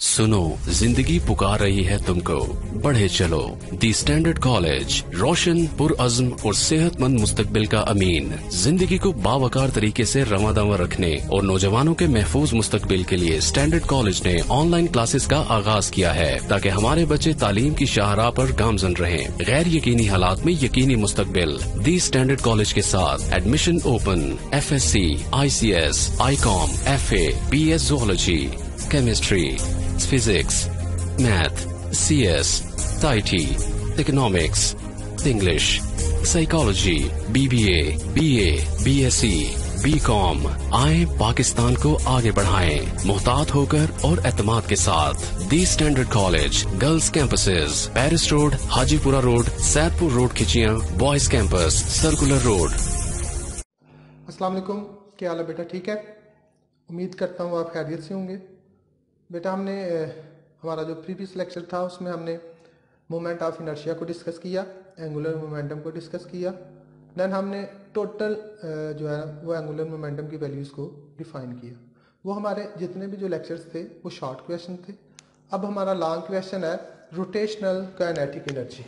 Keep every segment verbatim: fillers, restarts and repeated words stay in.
सुनो, जिंदगी पुकार रही है तुमको, बढ़े चलो। दी स्टैंडर्ड कॉलेज, रोशन, पुरअज़्म और सेहतमंद मुस्तकबिल का अमीन। जिंदगी को बावकार तरीके से रवादावा रखने और नौजवानों के महफूज मुस्तकबिल के लिए स्टैंडर्ड कॉलेज ने ऑनलाइन क्लासेस का आगाज किया है, ताकि हमारे बच्चे तालीम की शाहराह पर गामजन रहें। गैर यकीनी हालात में यकीनी मुस्तकबिल। दी स्टैंडर्ड कॉलेज के साथ admission open. F S C, I C S, I com, F A, B S zoology, chemistry, physics, math, C S, IT, economics, English, psychology, B B A, B A, B S C, B com. आए पाकिस्तान को आगे बढ़ाएं, मुहतात होकर और एतमाद के साथ। The standard college, girls campuses, Paris road, Hajipura road, Saidpur road, Khichiyan, boys campus, circular road. अस्सलाम वालेकुम, क्या हाल है बेटा? ठीक है, उम्मीद करता हूँ आप खैरियत से होंगे। बेटा, हमने हमारा जो प्रीवियस लेक्चर था उसमें हमने मोमेंट ऑफ इनर्शिया को डिस्कस किया, एंगुलर मोमेंटम को डिस्कस किया। देन हमने टोटल जो है वो एंगुलर मोमेंटम की वैल्यूज़ को डिफाइन किया। वो हमारे जितने भी जो लेक्चर्स थे वो शॉर्ट क्वेश्चन थे। अब हमारा लॉन्ग क्वेश्चन है रोटेशनल काइनेटिक एनर्जी।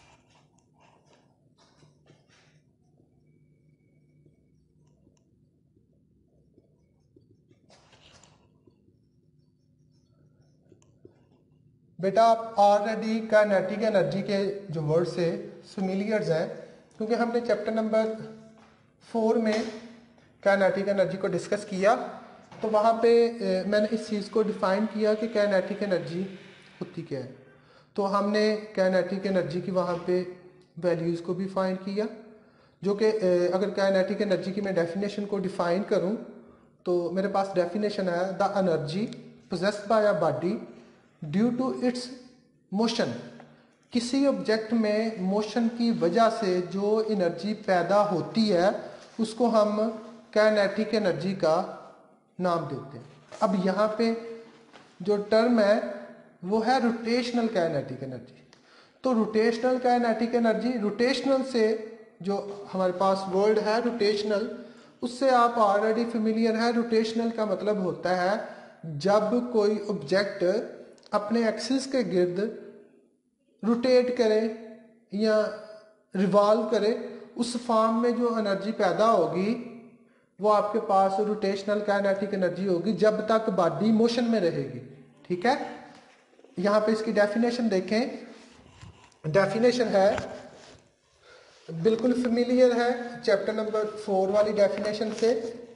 बेटा, आप ऑलरेडी काइनेटिक एनर्जी के जो वर्ड से फेमिलियर्स हैं, क्योंकि हमने चैप्टर नंबर फोर में काइनेटिक एनर्जी को डिस्कस किया। तो वहाँ पे ए, मैंने इस चीज़ को डिफ़ाइन किया कि काइनेटिक एनर्जी होती क्या है। तो हमने काइनेटिक एनर्जी की वहाँ पे वैल्यूज़ को भी फाइंड किया, जो कि अगर काइनेटिक एनर्जी की मैं डेफिनेशन को डिफ़ाइन करूँ तो मेरे पास डेफिनेशन है the energy possessed by a body due to its motion. किसी ऑब्जेक्ट में मोशन की वजह से जो एनर्जी पैदा होती है उसको हम काइनेटिक एनर्जी का नाम देते हैं। अब यहाँ पे जो टर्म है वो है रोटेशनल काइनेटिक एनर्जी। तो रोटेशनल काइनेटिक एनर्जी, रोटेशनल से जो हमारे पास वर्ड है रोटेशनल, उससे आप ऑलरेडी फेमिलियर है। रोटेशनल का मतलब होता है जब कोई ऑब्जेक्ट अपने एक्सिस के गिर्द रोटेट करे या रिवॉल्व करे, उस फॉर्म में जो एनर्जी पैदा होगी वो आपके पास रोटेशनल काइनेटिक एनर्जी होगी जब तक बॉडी मोशन में रहेगी। ठीक है, यहाँ पे इसकी डेफिनेशन देखें। डेफिनेशन है बिल्कुल फेमिलियर है चैप्टर नंबर फोर वाली डेफिनेशन से।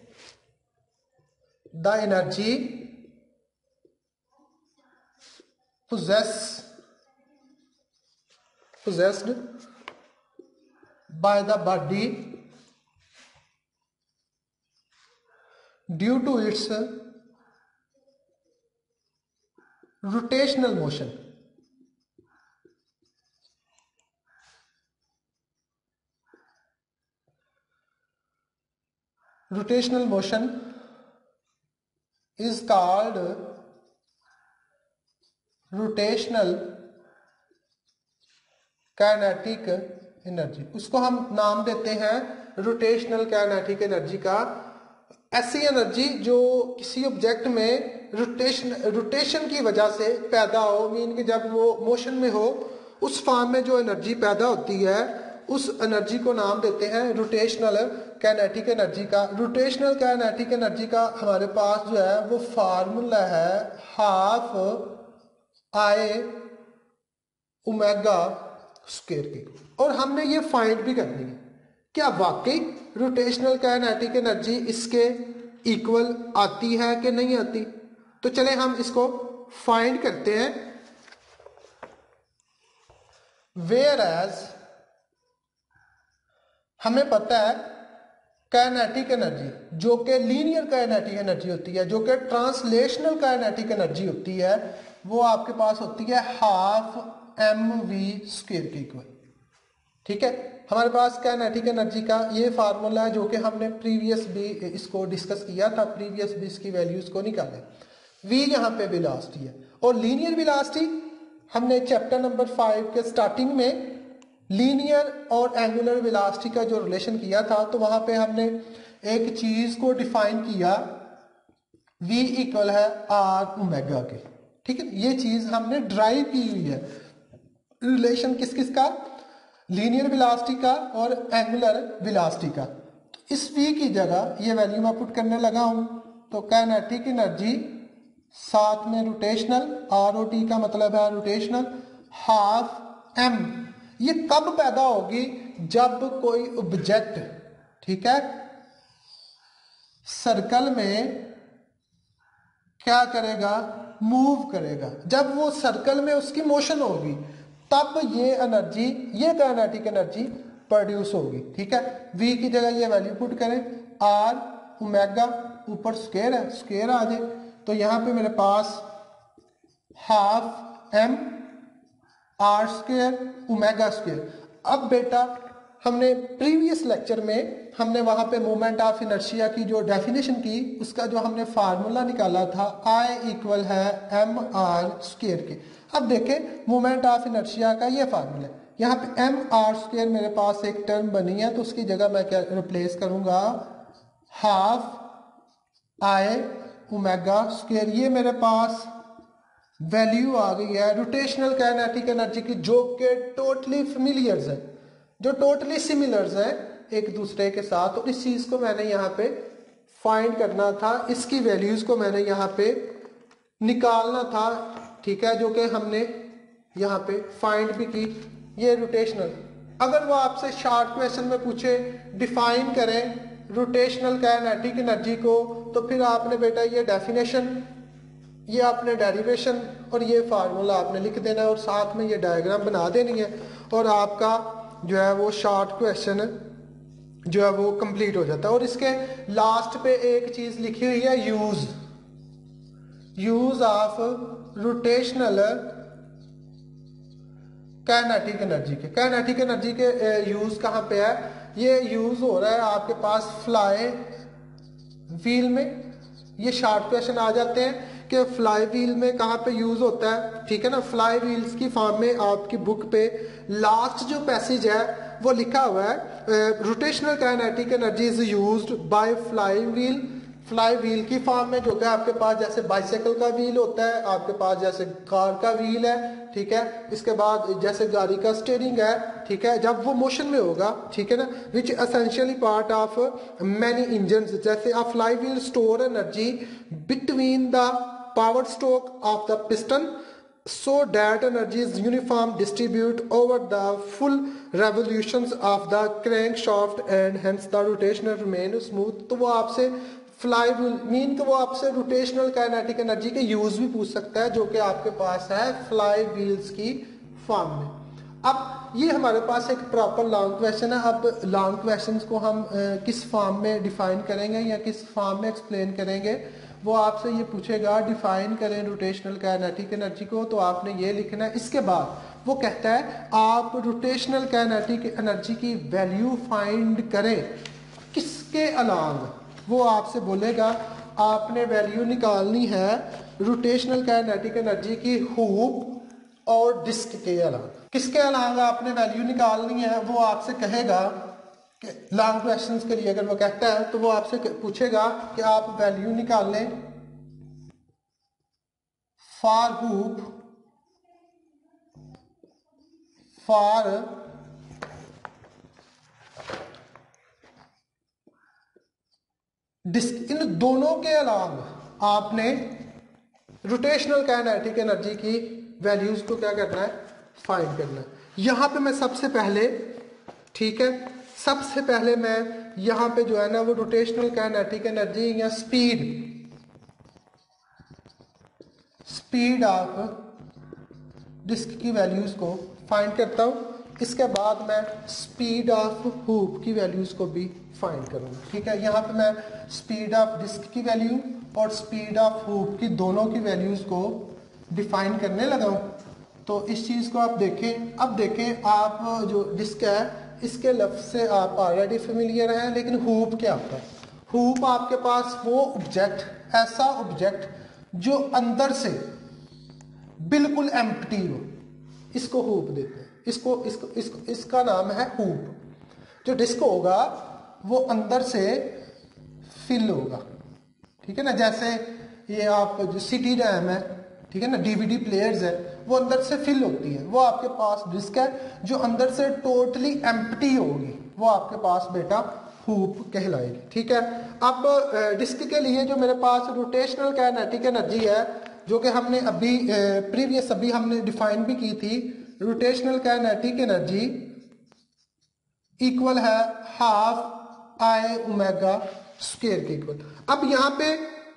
The energy possess possessed by the body due to its rotational motion. Rotational motion is called rotational kinetic energy. उसको हम नाम देते हैं रोटेशनल काइनेटिक एनर्जी का। ऐसी एनर्जी जो किसी ऑब्जेक्ट में रोटेशन रोटेशन की वजह से पैदा हो, मीन कि जब वो मोशन में हो उस फॉर्म में जो एनर्जी पैदा होती है उस एनर्जी को नाम देते हैं रोटेशनल काइनेटिक एनर्जी का। रोटेशनल काइनेटिक एनर्जी का हमारे पास जो है वो फार्मूला है हाफ आई ओमेगा स्क्वायर की, और हमने ये फाइंड भी करनी है क्या वाकई रोटेशनल काइनेटिक एनर्जी इसके इक्वल आती है कि नहीं आती। तो चले हम इसको फाइंड करते हैं। वेयर एज हमें पता है काइनेटिक एनर्जी जो कि लीनियर काइनेटिक एनर्जी होती है, जो कि ट्रांसलेशनल काइनेटिक एनर्जी होती है, वो आपके पास होती है हाफ एम वी स्क्वायर के इक्वल। ठीक है, हमारे पास काइनेटिक एनर्जी का ये फार्मूला है जो कि हमने प्रीवियस भी इसको डिस्कस किया था, प्रीवियस भी इसकी वैल्यूज को निकाले। वी यहाँ पे वेलोसिटी है, और लीनियर वेलोसिटी हमने चैप्टर नंबर फाइव के स्टार्टिंग में लीनियर और एंगुलर वेलोसिटी का जो रिलेशन किया था, तो वहां पे हमने एक चीज को डिफाइन किया, v इक्वल है आर ओमेगा के। ठीक है, ये चीज हमने ड्राइव की हुई है। रिलेशन किस किस का, लीनियर वेलोसिटी का और एंगुलर वेलोसिटी का। इस v की जगह ये वैल्यू मैं पुट करने लगा हूं, तो काइनेटिक एनर्जी साथ में रोटेशनल, आर ओ टी का मतलब है रोटेशनल, हाफ एम। ये कब पैदा होगी, जब कोई ऑब्जेक्ट, ठीक है, सर्कल में क्या करेगा, मूव करेगा। जब वो सर्कल में उसकी मोशन होगी तब ये एनर्जी, ये काइनेटिक एनर्जी प्रोड्यूस होगी। ठीक है, v की जगह ये वैल्यू पुट करें, r ओमेगा, ऊपर स्क्वायर है, स्क्वायर आ जाए, तो यहां पे मेरे पास half m R square omega square. अब बेटा हमने प्रीवियस लेक्चर में हमने वहां पे मोमेंट ऑफ इनर्शिया की जो डेफिनेशन की, उसका जो हमने फार्मूला निकाला था I इक्वल है एम आर स्क्वायर के। अब देखें मोमेंट ऑफ इनर्शिया का ये फार्मूला है, यहाँ पे एम आर स्क्वायर मेरे पास एक टर्म बनी है, तो उसकी जगह मैं क्या रिप्लेस करूंगा, हाफ आई ओमेगा स्क्वायर। ये मेरे पास वैल्यू आ गई है रोटेशनल काइनेटिक एनर्जी की, जो कि टोटली फेमिलियर्स है, जो टोटली सिमिलर्स है एक दूसरे के साथ। और इस चीज को मैंने यहाँ पे फाइंड करना था, इसकी वैल्यूज को मैंने यहाँ पे निकालना था। ठीक है, जो कि हमने यहाँ पे फाइंड भी की। ये रोटेशनल, अगर वो आपसे शॉर्ट क्वेश्चन में पूछे डिफाइन करें रोटेशनल काइनेटिक एनर्जी को, तो फिर आपने बेटा ये डेफिनेशन, ये आपने डेरिवेशन और ये फार्मूला आपने लिख देना है, और साथ में ये डायग्राम बना देनी है, और आपका जो है वो शॉर्ट क्वेश्चन जो है वो कंप्लीट हो जाता है। और इसके लास्ट पे एक चीज लिखी हुई है, use use of rotational kinetic energy के। काइनेटिक एनर्जी के यूज कहाँ पे है, ये यूज हो रहा है आपके पास फ्लाई व्हील में। ये शॉर्ट क्वेश्चन आ जाते हैं कि फ्लाई व्हील में कहाँ पे यूज होता है। ठीक है ना, फ्लाई व्हील्स की फॉर्म में आपकी बुक पे लास्ट जो पैसेज है वो लिखा हुआ है, rotational kinetic energy is used by flywheel. Flywheel की फॉर्म में जो कि आपके पास जैसे बाइसाइकिल का व्हील होता है, आपके पास जैसे कार का व्हील है, ठीक है, इसके बाद जैसे गाड़ी का स्टीयरिंग है, ठीक है, जब वो मोशन में होगा, ठीक है ना, which essentially part of many engine. जैसे a flywheel store energy between the power stroke of the piston so that energy is uniform distribute over the full revolutions of the crankshaft and hence the rotational remain smooth। तो वो आपसे fly wheel mean तो वो आपसे rotational kinetic energy के use भी पूछ सकता है, जो कि आपके पास है फ्लाई व्हील्स की फॉर्म में। अब ये हमारे पास एक प्रॉपर लॉन्ग क्वेश्चन है। अब लॉन्ग क्वेश्चंस को हम आ, किस फॉर्म में डिफाइन करेंगे या किस फॉर्म में एक्सप्लेन करेंगे, वो आपसे ये पूछेगा डिफाइन करें रोटेशनल काइनेटिक एनर्जी को, तो आपने ये लिखना है। इसके बाद वो कहता है आप रोटेशनल काइनेटिक एनर्जी की वैल्यू फाइंड करें किसके अलांग। वो आपसे बोलेगा आपने वैल्यू निकालनी है रोटेशनल काइनेटिक एनर्जी की हुप और डिस्क के अलांग। किसके अलांग आपने वैल्यू निकालनी है, वो आपसे कहेगा लॉन्ग क्वेश्चंस के लिए अगर वो कहता है तो वो आपसे पूछेगा कि आप वैल्यू निकाल लें फॉर हुप, फॉर डिस्क। इन दोनों के अलावा आपने रोटेशनल काइनेटिक एनर्जी की वैल्यूज को क्या करना है, फाइंड करना है। यहां पे मैं सबसे पहले, ठीक है, सबसे पहले मैं यहां पे जो है ना वो रोटेशनल काइनेटिक एनर्जी या स्पीड स्पीड ऑफ डिस्क की वैल्यूज को फाइंड करता हूं। इसके बाद मैं स्पीड ऑफ हुप की वैल्यूज को भी फाइंड करूंगा। ठीक है, यहां पे मैं स्पीड ऑफ डिस्क की वैल्यू और स्पीड ऑफ हुप की दोनों की वैल्यूज को डिफाइन करने लगा हूं। तो इस चीज को आप देखें। अब देखें, आप जो डिस्क है इसके लफ्ज से आप ऑलरेडी फेमिलियर हैं, लेकिन हुप क्या होता है। हुप आपके पास वो ऑब्जेक्ट, ऐसा ऑब्जेक्ट जो अंदर से बिल्कुल एम्प्टी हो, इसको हुप देते हैं। इसको इसको इसको इसका नाम है हुप। जो डिस्क होगा वो अंदर से फिल होगा, ठीक है ना। जैसे ये आप जो सिटी रैम है, ठीक है ना, डीवीडी प्लेयर्स है वो अंदर से फिल होती है, वो आपके पास डिस्क है जो अंदर से टोटली एम्प्टी होगी, वो आपके पास बेटा हुप कहलाएगी। ठीक है, अब डिस्क के लिए जो मेरे पास रोटेशनल काइनेटिक एनर्जी है जो कि हमने अभी प्रीवियस अभी हमने डिफाइन भी की थी, रोटेशनल काइनेटिक एनर्जी इक्वल है हाफ आई ओमेगा स्क्वायर के इक्वल। अब यहाँ पे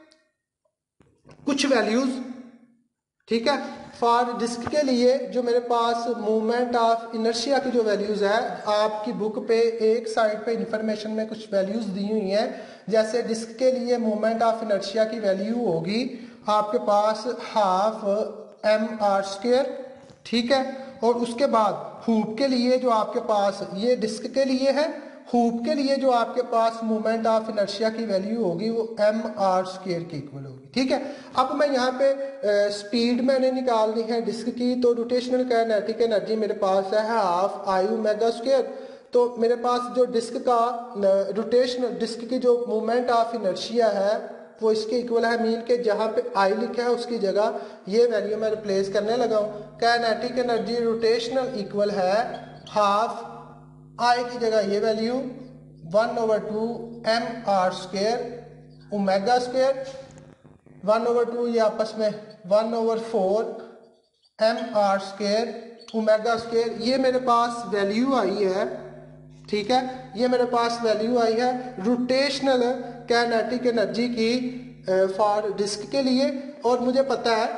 कुछ वैल्यूज, ठीक है, फॉर डिस्क के लिए जो मेरे पास मूवमेंट ऑफ इनर्शिया की जो वैल्यूज है, आपकी बुक पे एक साइड पे इंफॉर्मेशन में कुछ वैल्यूज दी हुई हैं, जैसे डिस्क के लिए मूवमेंट ऑफ इनर्शिया की वैल्यू होगी आपके पास हाफ एम आर स्क्वायर, ठीक है, और उसके बाद हुप के लिए जो आपके पास, ये डिस्क के लिए है, हुप के लिए जो आपके पास मोमेंट ऑफ इनर्शिया की वैल्यू होगी वो एम आर स्क्वायर के इक्वल होगी। ठीक है, अब मैं यहाँ पे ए, स्पीड मैंने निकालनी है डिस्क की, तो रोटेशनल काइनेटिक एनर्जी मेरे पास है हाफ आई ओमेगा स्क्वायर, तो मेरे पास जो डिस्क का रोटेशनल डिस्क की जो मोमेंट ऑफ इनर्शिया है वो इसके इक्वल है, मीन के जहाँ पे आई लिखा है उसकी जगह ये वैल्यू मैं रिप्लेस करने लगा हूँ। काइनेटिक एनर्जी रोटेशनल इक्वल है हाफ आई की जगह ये value one over two M R square omega square, one over two ये आपस में one over four M R square omega square, ये मेरे पास वैल्यू आई है। ठीक है, ये मेरे पास वैल्यू आई है रोटेशनल काइनेटिक एनर्जी की फॉर डिस्क के लिए, और मुझे पता है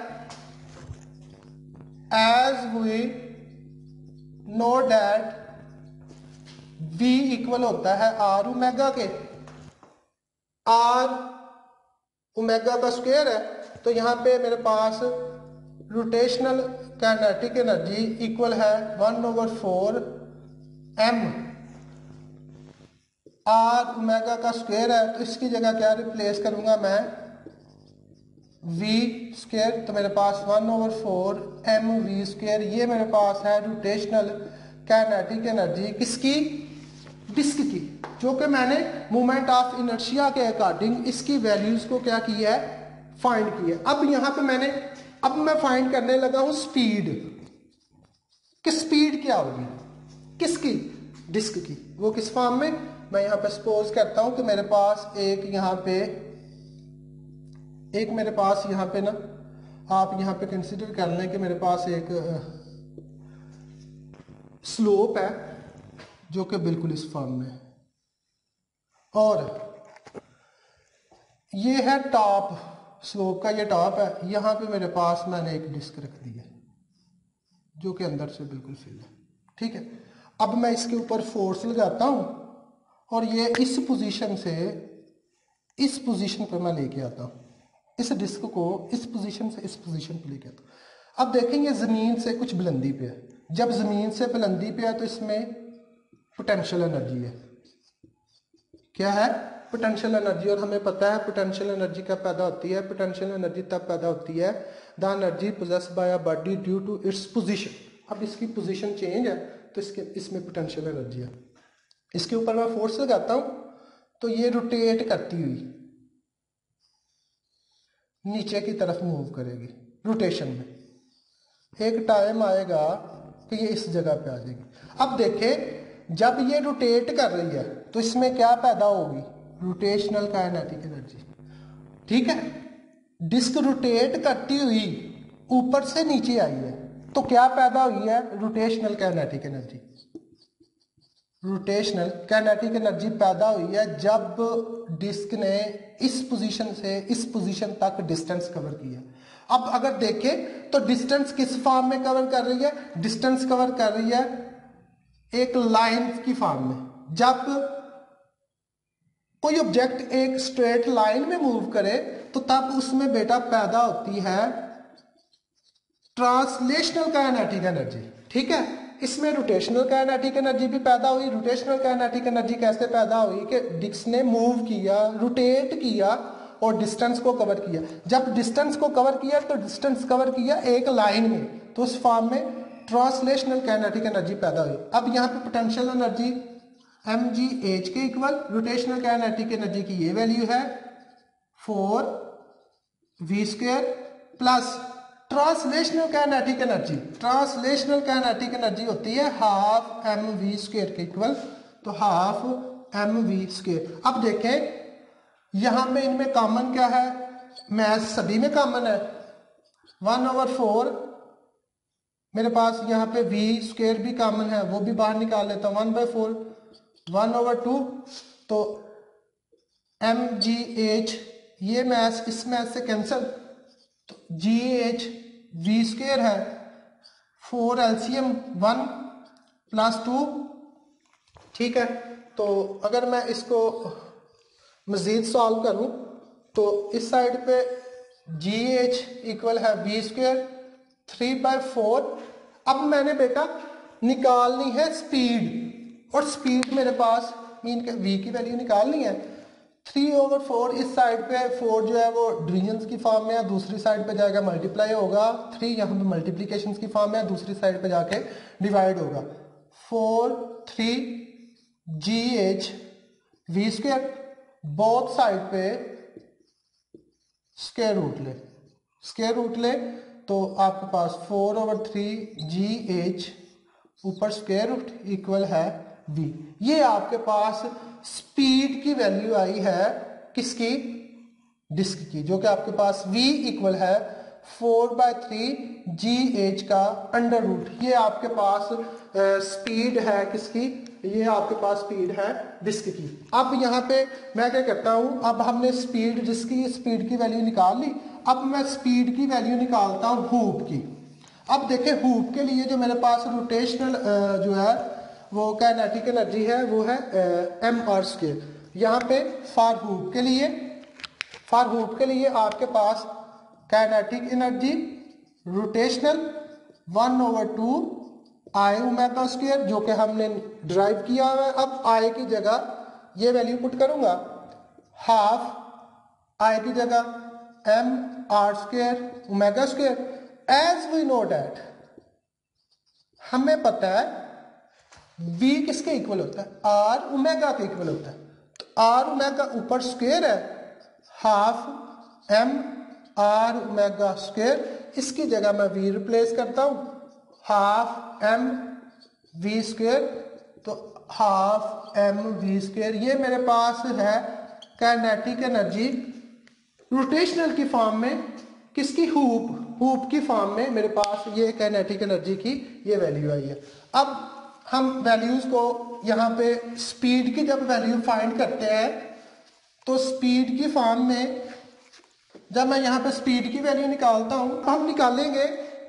as we know that V equal होता है आर ओमेगा के, आर ओमेगा का स्क्वायर है, तो यहाँ पे मेरे पास रोटेशनल काइनेटिक एनर्जी इक्वल है one over four M, R omega का स्क्वायर है तो इसकी जगह क्या रिप्लेस करूंगा मैं v स्क्वायर, तो मेरे पास one over four M V square, ये मेरे पास है रोटेशनल काइनेटिक एनर्जी किसकी, डिस्क की, जो कि मैंने मोमेंट ऑफ इनर्शिया के अकॉर्डिंग इसकी वैल्यूज को क्या किया है, फाइंड किया। अब यहां पे मैंने अब मैं फाइंड करने लगा हूं स्पीड, कि स्पीड क्या होगी किसकी, डिस्क की, वो किस फॉर्म में, मैं यहां पे सपोज करता हूं कि मेरे पास एक यहां पे एक मेरे पास यहां पे ना आप यहां पे कंसीडर कर लें कि मेरे पास एक स्लोप है जो कि बिल्कुल इस फॉर्म में है, और ये है टॉप, स्लोप का ये टॉप है, यहां पे मेरे पास मैंने एक डिस्क रख दी है जो कि अंदर से बिल्कुल फिल है। ठीक है, अब मैं इसके ऊपर फोर्स लगाता हूं और ये इस पोजीशन से इस पोजीशन पर मैं लेके आता हूं, इस डिस्क को इस पोजीशन से इस पोजीशन पर लेके आता हूं। अब देखेंगे जमीन से कुछ बुलंदी पे है, जब जमीन से बुलंदी पे है तो इसमें पोटेंशियल एनर्जी है, क्या है, पोटेंशियल एनर्जी, और हमें पता है पोटेंशियल एनर्जी कब पैदा होती है, पोटेंशियल एनर्जी तब पैदा होती है the energy possessed by a body due to its position. अब इसकी पोजीशन चेंज है तो इसके इसमें पोटेंशियल एनर्जी है। इसके ऊपर मैं फोर्स लगाता हूं तो ये रोटेट करती हुई नीचे की तरफ मूव करेगी रोटेशन में, एक टाइम आएगा कि ये इस जगह पे आ जाएगी। अब देखें जब ये रोटेट कर रही है तो इसमें क्या पैदा होगी, रोटेशनल काइनेटिक एनर्जी। ठीक है, डिस्क रोटेट करती हुई ऊपर से नीचे आई है तो क्या पैदा हुई है, rotational kinetic energy. Rotational kinetic energy पैदा हुई है जब डिस्क ने इस पोजीशन से इस पोजीशन तक डिस्टेंस कवर किया। अब अगर देखें तो डिस्टेंस किस फॉर्म में कवर कर रही है, डिस्टेंस कवर कर रही है एक लाइन की फॉर्म में। जब कोई ऑब्जेक्ट एक स्ट्रेट लाइन में मूव करे तो तब उसमें बेटा पैदा होती है ट्रांसलेशनल काइनेटिक एनर्जी। ठीक है, इसमें रोटेशनल काइनेटिक एनर्जी भी पैदा हुई। रोटेशनल काइनेटिक एनर्जी कैसे पैदा हुई कि डिस्क ने मूव किया, रोटेट किया और डिस्टेंस को कवर किया। जब डिस्टेंस को कवर किया तो डिस्टेंस कवर किया एक लाइन में, तो उस फॉर्म में ट्रांसलेशनल काइनेटिक एनर्जी पैदा हुई। अब यहाँ पे potential energy M G H के इक्वल, रोटेशनल काइनेटिक एनर्जी की ये वैल्यू है four V square plus translational kinetic energy, translational kinetic energy होती है हाफ एम वी स्क्वायर के इक्वल, तो हाफ एम वी स्क्वायर। अब देखें यहां पे इनमें कॉमन क्या है, मैथ सभी में कॉमन है, वन ओवर फोर मेरे पास यहाँ पे वी स्क्वायर भी कॉमन है, वो भी बाहर निकाल लेता हूँ, one by four, one over two, तो एम जी एच, ये मैथ इस मैथ से कैंसिल, तो जी एच वी स्क्वायर है, four LCM one plus two, ठीक है। तो अगर मैं इसको मजीद सॉल्व करूं तो इस साइड पे जी एच इक्वल है V square three by four. अब मैंने बेटा निकालनी है स्पीड, और स्पीड मेरे पास मीन के वी की वैल्यू निकालनी है, थ्री ओवर फोर, इस साइड पे फोर जो है वो डिवीजन की फॉर्म में है, दूसरी साइड पे जाएगा मल्टीप्लाई होगा, थ्री यहाँ पे मल्टीप्लीकेशन की फॉर्म में है, दूसरी साइड पे जाके डिवाइड होगा, four three G H V square, both side पे स्क्वायर रूट ले, स्क्वायर रूट ले तो आपके पास four over three G H ऊपर स्क्वायर रूट इक्वल है v। ये आपके पास स्पीड की वैल्यू आई है किसकी, डिस्क की, जो कि आपके पास v इक्वल है four by three G H का अंडर रूट। ये आपके पास स्पीड है किसकी, ये आपके पास स्पीड है डिस्क की। अब यहाँ पे मैं क्या करता हूँ, अब हमने स्पीड डिस्क की स्पीड की वैल्यू निकाल ली, अब मैं स्पीड की वैल्यू निकालता हूँ हूप की। अब देखें हूप के लिए जो मेरे पास रोटेशनल जो है वो काइनेटिक एनर्जी है वो है एम आर स्क्वायर। यहाँ पे फॉर हूप के लिए, फॉर हूप के लिए आपके पास kinetic energy rotational one over two I omega square, जो कि हमने ड्राइव किया हुआ है। अब आई की जगह ये वैल्यू पुट करूंगा, हाफ आई की जगह M R square omega square. As we know that, हमें पता है v किसके इक्वल होता है, आर ओमेगा के इक्वल होता है, तो आर ओमेगा ऊपर स्क्वायर है, half M R omega square, इसकी जगह मैं v रिप्लेस करता हूं, हाफ एम वी स्क्वायर, तो हाफ एम वी स्क्वायर। ये मेरे पास है काइनेटिक एनर्जी रोटेशनल की फॉर्म में, किसकी, हूप, हूप की फॉर्म में मेरे पास ये काइनेटिक एनर्जी की ये वैल्यू आई है। अब हम वैल्यूज को यहाँ पे स्पीड की जब वैल्यू फाइंड करते हैं तो स्पीड की फॉर्म में जब मैं यहाँ पे स्पीड की वैल्यू निकालता हूं, हम निकालेंगे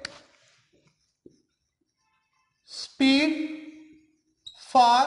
स्पीड फॉर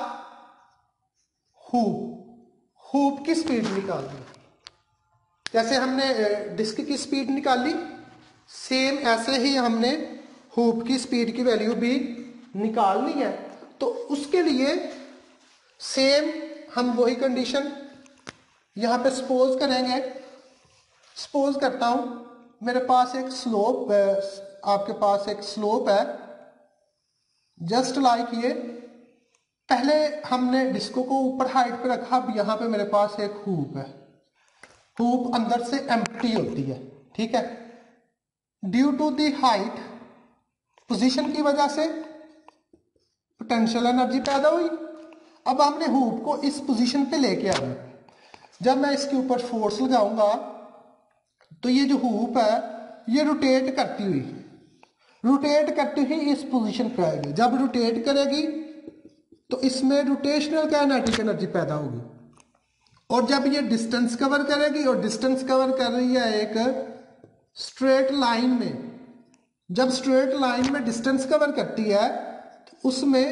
हूप, हूप की स्पीड निकालनी। जैसे हमने डिस्क की स्पीड निकाली, सेम ऐसे ही हमने हूप की स्पीड की वैल्यू भी निकालनी है। तो उसके लिए सेम हम वही कंडीशन यहां पे सपोज करेंगे। सपोज करता हूं मेरे पास एक स्लोप, आपके पास एक स्लोप है जस्ट लाइक like ये, पहले हमने डिस्को को ऊपर हाइट पे रखा, अब यहां पे मेरे पास एक हूप है, हूप अंदर से एम्प्टी होती है, ठीक है। Due to the height, position की वजह से पोटेंशियल एनर्जी पैदा हुई। अब हमने हूप को इस पोजीशन पे लेके आना, जब मैं इसके ऊपर फोर्स लगाऊंगा तो ये जो हूप है ये रोटेट करती हुई रोटेट करती हुई इस पोजीशन पे आएगी। जब रोटेट करेगी तो इसमें रोटेशनल काइनेटिक एनर्जी पैदा होगी, और जब ये डिस्टेंस कवर करेगी, और डिस्टेंस कवर कर रही है एक स्ट्रेट लाइन में, जब स्ट्रेट लाइन में डिस्टेंस कवर करती है तो उसमें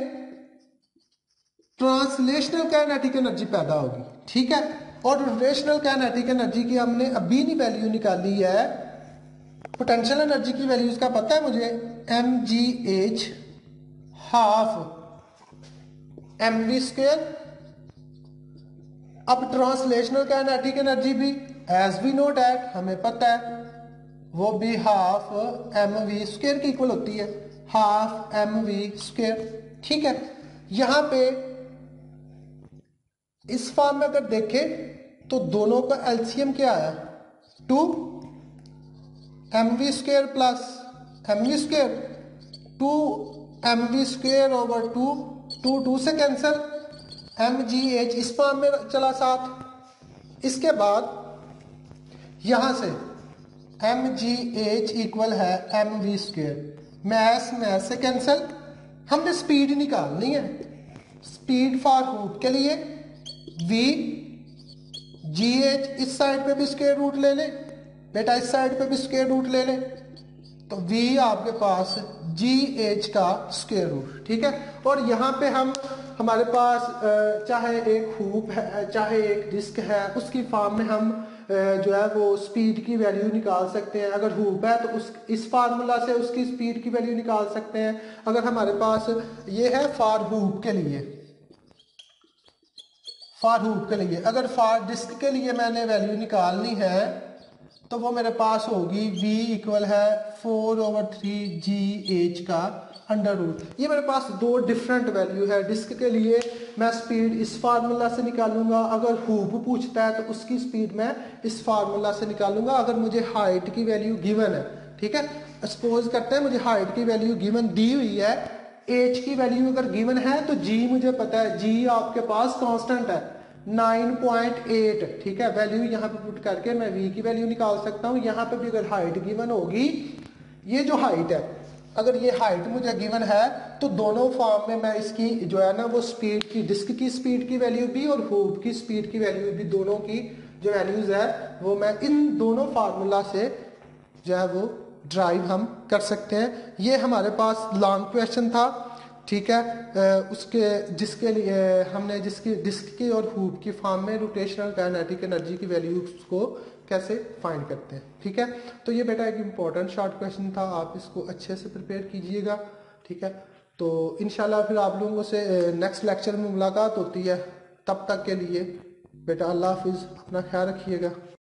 ट्रांसलेशनल काइनेटिक एनर्जी पैदा होगी, ठीक है। और रोटेशनल काइनेटिक एनर्जी की हमने अभी नहीं वैल्यू निकाली है, पोटेंशियल एनर्जी की वैल्यूज का पता है मुझे, M G H half M V square. अब ट्रांसलेशनल काइनेटिक एनर्जी भी एज वी नो डैट हमें पता है वो भी हाफ एम वी स्क्वायर की इक्वल होती है, हाफ एम वी स्क्वायर, ठीक है। यहां पे इस फॉर्म में अगर देखें तो दोनों का एलसीएम क्या आया, two M V square plus M V square, two M V square over two, two two से कैंसिल, एम जी एच इस फॉर्म में चला साथ। इसके बाद यहां से एम जी एच इक्वल है एम वी स्क्वेयर, मैथ मैथ से कैंसिल। हमने स्पीड निकालनी है, स्पीड फॉर हुप के लिए वी जी एच, इस साइड पे भी स्क्वायर रूट ले ले बेटा, इस साइड पे भी स्क्वायर रूट ले ले, तो वी आपके पास जी एच का स्क्वायर रूट, ठीक है। और यहाँ पे हम हमारे पास चाहे एक हुप है चाहे एक डिस्क है, उसकी फॉर्म में हम जो है वो स्पीड की वैल्यू निकाल सकते हैं। अगर हुप है तो उस इस फार्मूला से उसकी स्पीड की वैल्यू निकाल सकते हैं। अगर हमारे पास ये है फॉर हुप के लिए, फॉर हुप के लिए, अगर फॉर डिस्क के लिए मैंने वैल्यू निकालनी है तो वो मेरे पास होगी v इक्वल है four over three G H का अंडर रूट। ये मेरे पास दो डिफरेंट वैल्यू है। डिस्क के लिए मैं स्पीड इस फार्मूला से निकालूंगा, अगर हुप पूछता है तो उसकी स्पीड मैं इस फार्मूला से निकालूंगा। अगर मुझे हाइट की वैल्यू गिवन है, ठीक है, सपोज करते हैं मुझे हाइट की वैल्यू गिवन दी हुई है, एच की वैल्यू अगर गिवन है तो जी मुझे पता है, जी आपके पास कांस्टेंट है नाइन पॉइंट एट, ठीक है। वैल्यू यहाँ पे पुट करके मैं v की वैल्यू निकाल सकता हूँ। यहाँ पे भी अगर हाइट गिवन होगी, ये जो हाइट है, अगर ये हाइट मुझे गिवन है तो दोनों फॉर्म में मैं इसकी जो है ना वो स्पीड की, डिस्क की स्पीड की वैल्यू भी और हुप की स्पीड की वैल्यू भी, दोनों की जो वैल्यूज है वो मैं इन दोनों फार्मूला से जो है वो ड्राइव हम कर सकते हैं। ये हमारे पास लॉन्ग क्वेश्चन था, ठीक है। उसके जिसके लिए हमने जिसकी डिस्क की और हुप की फॉर्म में रोटेशनल काइनेटिक एनर्जी की वैल्यूज को कैसे फाइंड करते हैं, ठीक है। तो ये बेटा एक इम्पॉर्टेंट शॉर्ट क्वेश्चन था, आप इसको अच्छे से प्रिपेयर कीजिएगा, ठीक है। तो इंशाल्लाह फिर आप लोगों से नेक्स्ट लेक्चर में मुलाकात होती है। तब तक के लिए बेटा अल्लाह हाफिज़, अपना ख्याल रखिएगा।